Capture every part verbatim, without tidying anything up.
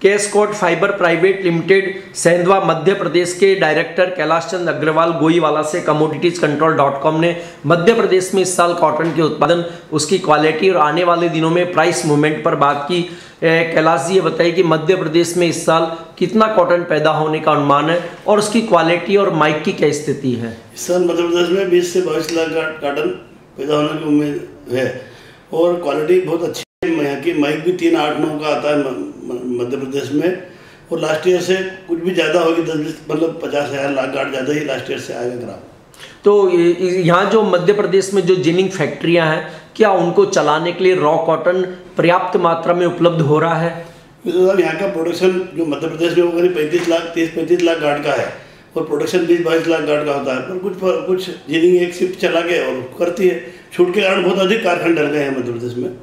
कैलशकोट fibre private limited Sendhwa Madhya Pradesh के director Kailashchandra Agarwal गोईवाला से commodities control dot com ने मध्य प्रदेश में इस साल कॉटन के उत्पादन, उसकी क्वालिटी और आने वाले दिनों में प्राइस मूवमेंट पर बात की। कैलाश जी ये बताइए कि मध्य प्रदेश में इस साल कितना कॉटन पैदा होने का अनुमान है और उसकी क्वालिटी और माइक की क्या स्थिति है? इस साल मध्य प्रदेश में बीस से बाईस लाख कॉटन पैदा होने की उम्मीद है और क्वालिटी बहुत अच्छी है। यहाँ की माइक भी तीन आठ नौ का आता है मध्य प्रदेश में और लास्ट ईयर से कुछ भी ज़्यादा होगी, दस बीस मतलब पचास हज़ार लाख गार्ड ज़्यादा ही लास्ट ईयर से आएगा ग्राम। तो यहाँ जो मध्य प्रदेश में जो जिनिंग फैक्ट्रियाँ हैं, क्या उनको चलाने के लिए रॉ कॉटन पर्याप्त मात्रा में उपलब्ध हो रहा है? साहब यहाँ का प्रोडक्शन जो मध्य प्रदेश में वो करीब पैंतीस लाख तीस पैंतीस लाख गार्ड का है और प्रोडक्शन बीस बाईस लाख गार्ड का होता है, पर कुछ कुछ जिनिंग एक शिफ्ट चला के और करती है। छूट के कारण बहुत अधिक कारखाने डल गए हैं मध्य प्रदेश में।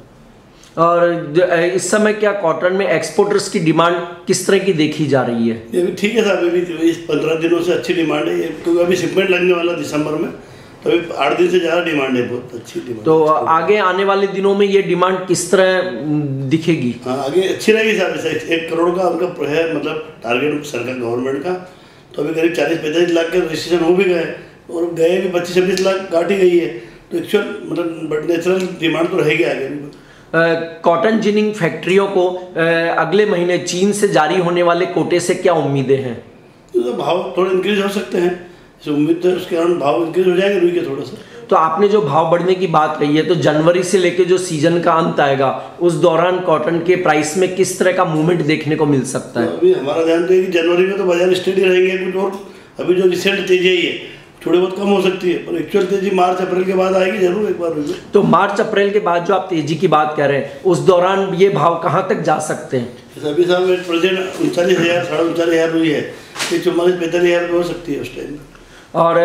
और इस समय क्या कॉटन में एक्सपोर्टर्स की डिमांड किस तरह की देखी जा रही है? ये भी ठीक है साहब, अभी इस पंद्रह दिनों से अच्छी डिमांड है क्योंकि अभी शिपमेंट लगने वाला दिसंबर में, तो अभी आठ दिन से ज़्यादा डिमांड है, बहुत अच्छी डिमांड। तो आगे आने वाले दिनों में ये डिमांड किस तरह दिखेगी? हाँ आगे अच्छी रहेगी साहब। एक करोड़ का उनका है मतलब टारगेट सरकार गवर्नमेंट का, तो अभी करीब चालीस पैंतालीस लाख के रजिस्ट्रेशन हो भी गए और गए भी पच्चीस छब्बीस लाख गाट ही गई है, तो एक्चुअल मतलब नेचुरल डिमांड तो रहेगी आगे भी। कॉटन जिनिंग फैक्ट्रियों को आ, अगले महीने चीन से जारी होने वाले कोटे से क्या उम्मीदें हैं? तो भाव थोड़े इंक्रीज हो सकते हैं, उम्मीद तो उसके कारण भाव इंक्रीज हो जाएंगे रुई के थोड़ा सा। तो आपने जो भाव बढ़ने की बात कही है, तो जनवरी से लेकर जो सीजन का अंत आएगा उस दौरान कॉटन के प्राइस में किस तरह का मूवमेंट देखने को मिल सकता है? तो अभी हमारा ध्यान तो है कि जनवरी में तो बाजार स्टेडी रहेंगे कुछ, और अभी जो रिसेंट तेजी आई है थोड़ी बहुत कम हो सकती है, पर एक्चुअल तेजी मार्च अप्रैल के बाद आएगी जरूर एक बार। तो मार्च अप्रैल के बाद जो आप तेजी की बात कर रहे हैं, उस दौरान ये भाव कहाँ तक जा सकते हैं? अभी साहब प्रेजेंट उनचालीस हज़ार साढ़े उनचालीस हज़ार हुई है, ये चौवालीस पैंतालीस हज़ार हो सकती है उस टाइम। और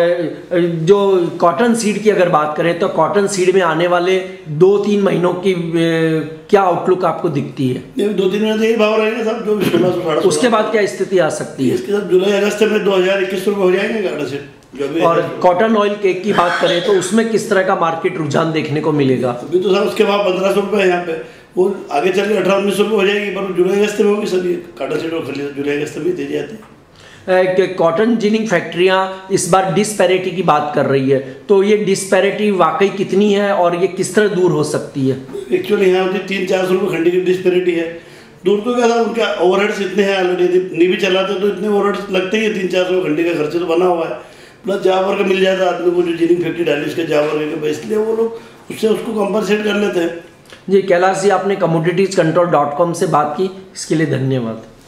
जो कॉटन सीड की अगर बात करें तो कॉटन सीड में आने वाले दो तीन महीनों की क्या आउटलुक आपको दिखती है? दो तीन महीने यही भाव रहेंगे साहब, जो सोलह सौ साढ़े। उसके बाद क्या स्थिति आ सकती है? इसके साथ जुलाई अगस्त में दो हज़ार इक्कीस रुपये हो जाएंगे गार्ड से। और कॉटन ऑयल केक की बात करें तो उसमें किस तरह का मार्केट रुझान देखने को मिलेगा? अभी तो साहब उसके भाव पंद्रह सौ रुपये है यहाँ पे, वो आगे चल के अठारह उन्नीस सौ रुपये हो जाएगी, पर जुलाई अगस्त में होगी सभी कॉटन सीड और खरीद जुलाई अगस्त में तेजी आती है। कॉटन जिनिंग फैक्ट्रियां इस बार डिस्पैरिटी की बात कर रही है, तो ये डिस्पैरिटी वाकई कितनी है और ये किस तरह दूर हो सकती है? एक्चुअली यहाँ होती तीन चार सौ रुपये खंडी की डिस्पैरिटी है। दूर तो क्या था, उनका ओवरहेड्स इतने हैं ऑलरेडी, नहीं भी चलाते तो इतने ओवरहेड्स लगते ही है, तीन चार सौ खंडी का खर्चे तो बना हुआ है, प्लस जॉब वर्क मिल जाता है आदमी को जो जिनिंग फैक्ट्री डाली उसके जॉब वर्क के, इसलिए वो लोग उससे उसको कंपनसेट कर लेते हैं। जी कैलाश जी, आपने कमोडिटीज कंट्रोल डॉट कॉम से बात की, इसके लिए धन्यवाद।